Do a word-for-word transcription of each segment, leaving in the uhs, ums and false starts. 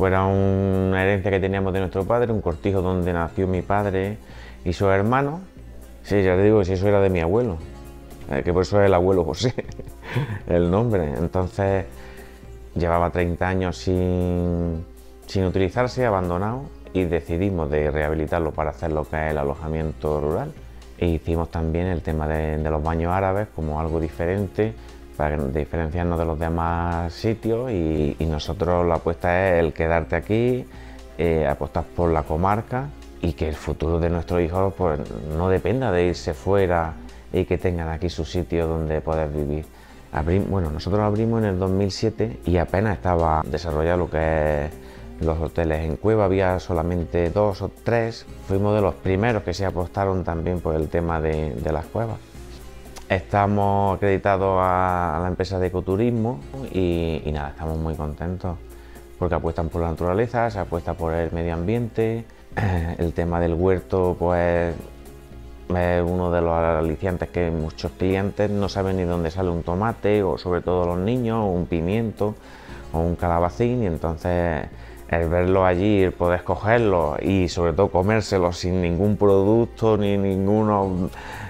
fuera una herencia que teníamos de nuestro padre, un cortijo donde nació mi padre y sus hermanos. Sí, ya te digo que si eso era de mi abuelo, eh, que por eso es el abuelo José, el nombre. Entonces llevaba treinta años sin, sin utilizarse, abandonado, y decidimos de rehabilitarlo para hacer lo que es el alojamiento rural. E hicimos también el tema de, de los baños árabes como algo diferente para diferenciarnos de los demás sitios, y, y nosotros la apuesta es el quedarte aquí, eh, apostar por la comarca y que el futuro de nuestros hijos pues, no dependa de irse fuera y que tengan aquí su sitio donde poder vivir. Abrí, bueno, nosotros abrimos en el dos mil siete y apenas estaba desarrollado lo que es los hoteles en cueva, había solamente dos o tres. Fuimos de los primeros que se apostaron también por el tema de, de las cuevas. Estamos acreditados a, a la empresa de ecoturismo y, y nada, estamos muy contentos porque apuestan por la naturaleza, se apuesta por el medio ambiente. El tema del huerto pues es uno de los aliciantes que muchos clientes no saben ni dónde sale un tomate, o sobre todo los niños, o un pimiento o un calabacín, y entonces el verlo allí, el poder cogerlo y sobre todo comérselo sin ningún producto, ni ningunos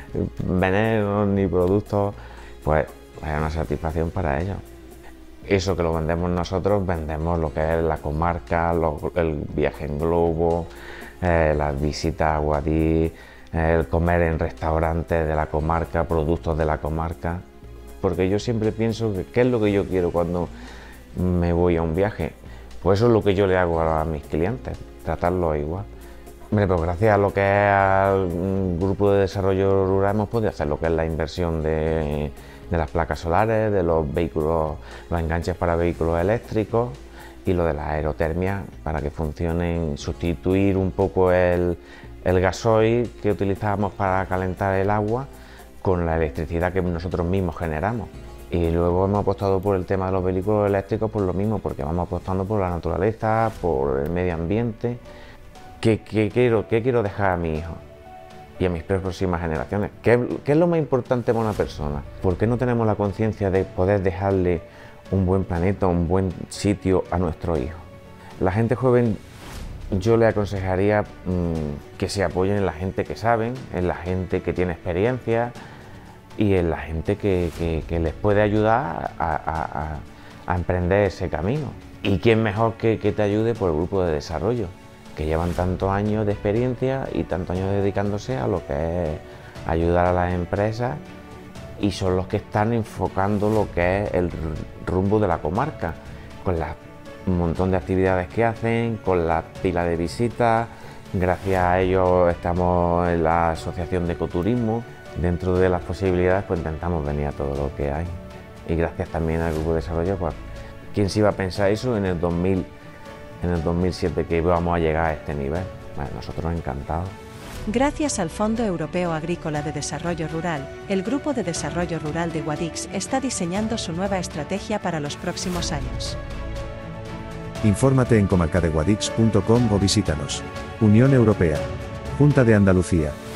venenos, ni productos, pues es una satisfacción para ellos. Eso que lo vendemos nosotros, vendemos lo que es la comarca, lo, el viaje en globo, eh, las visitas a Guadix, eh, el comer en restaurantes de la comarca, productos de la comarca, porque yo siempre pienso que qué es lo que yo quiero cuando me voy a un viaje. Pues eso es lo que yo le hago a mis clientes, tratarlos igual. Hombre, pues gracias a lo que es al Grupo de Desarrollo Rural hemos podido hacer lo que es la inversión de, de las placas solares, de los vehículos, los enganches para vehículos eléctricos y lo de la aerotermia para que funcionen, sustituir un poco el, el gasoil que utilizábamos para calentar el agua con la electricidad que nosotros mismos generamos. Y luego hemos apostado por el tema de los vehículos eléctricos por lo mismo, porque vamos apostando por la naturaleza, por el medio ambiente. ¿Qué, qué, quiero, qué quiero dejar a mi hijo y a mis próximas generaciones? ¿Qué, ¿Qué es lo más importante para una persona? ¿Por qué no tenemos la conciencia de poder dejarle un buen planeta, un buen sitio a nuestros hijos? La gente joven, yo le aconsejaría mmm, que se apoyen en la gente que saben, en la gente que tiene experiencia, y en la gente que, que, que les puede ayudar a, a, a, a emprender ese camino. ¿Y quién mejor que, que te ayude por el grupo de desarrollo, que llevan tantos años de experiencia y tantos años dedicándose a lo que es ayudar a las empresas, y son los que están enfocando lo que es el rumbo de la comarca, con la, un montón de actividades que hacen, con la pila de visitas. Gracias a ellos estamos en la Asociación de Ecoturismo. Dentro de las posibilidades pues intentamos venir a todo lo que hay, y gracias también al Grupo de Desarrollo, pues quién se iba a pensar eso en el dos mil, en el dos mil siete, que íbamos a llegar a este nivel. Bueno, nosotros encantados. Gracias al Fondo Europeo Agrícola de Desarrollo Rural, el Grupo de Desarrollo Rural de Guadix está diseñando su nueva estrategia para los próximos años. Infórmate en comarcadeguadix punto com o visítanos. Unión Europea. Junta de Andalucía.